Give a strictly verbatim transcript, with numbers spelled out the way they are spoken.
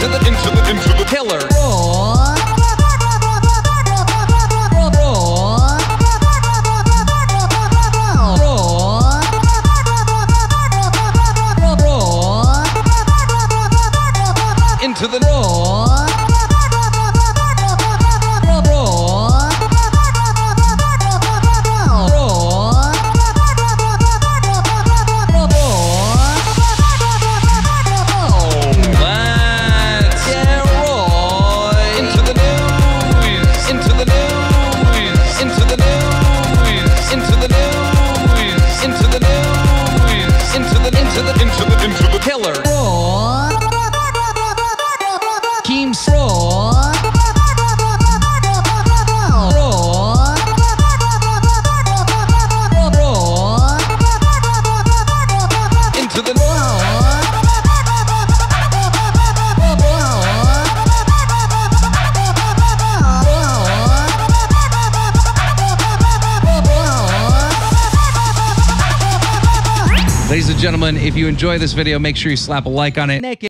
into the into the into the killer. Into the raw. Killer. Keemstar. Into the Ladies and gentlemen, if you enjoy this video, make sure you slap a like on it. Naked.